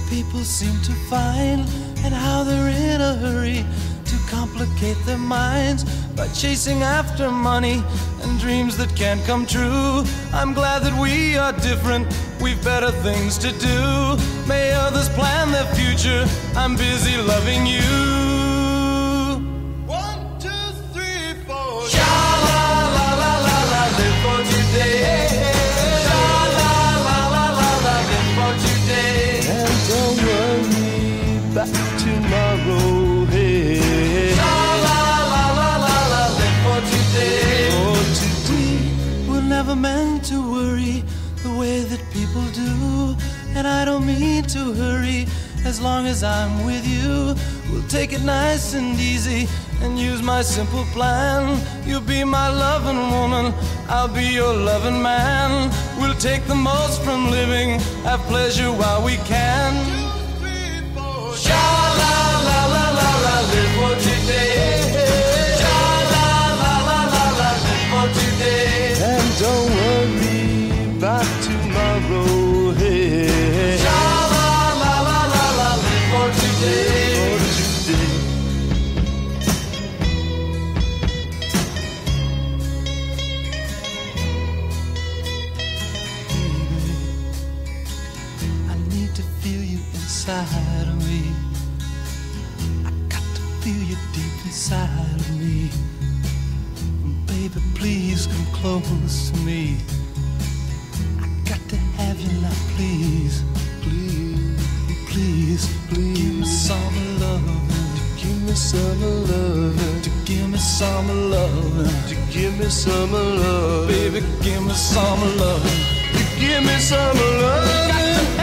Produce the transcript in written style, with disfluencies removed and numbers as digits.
People seem to find, and how they're in a hurry to complicate their minds by chasing after money and dreams that can't come true. I'm glad that we are different, we've better things to do. May others plan their future, I'm busy loving you. 1, 2, 3, 4. Sha-la-la-la-la-la, live for today. Sha-la-la-la-la-la, live for today. And don't worry about tomorrow. Hey. Sha-la-la-la-la-la, live for today. For today. We're never meant to worry the way that people do, and I don't mean to hurry. As long as I'm with you, we'll take it nice and easy and use my simple plan. You'll be my loving woman, I'll be your loving man. We'll take the most from living, have pleasure while we can. 2, 3, 4. Sha-la-la-la-la-la, live for today. Sha-la-la-la-la-la, live for today. And don't worry about tomorrow. Hey. Sha-la-la-la-la-la, live for today. Inside of me, I got to feel you deep inside of me. Baby, please come close to me. I got to have you now, please, please, please, please. Give me some love, give me some love, to give me some love, to give me some love, baby, give me some love, to give me some love.